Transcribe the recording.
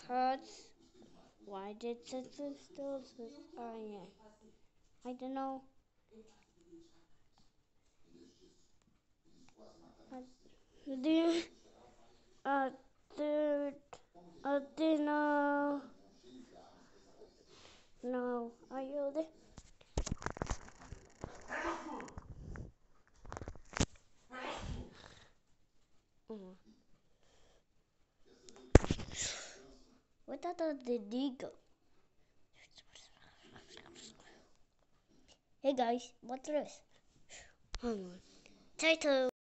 Cause why did Simpson still this iron? I don't know. The uh the no, no, are you there? Mm. What did he go? Hey guys, what's this? Title.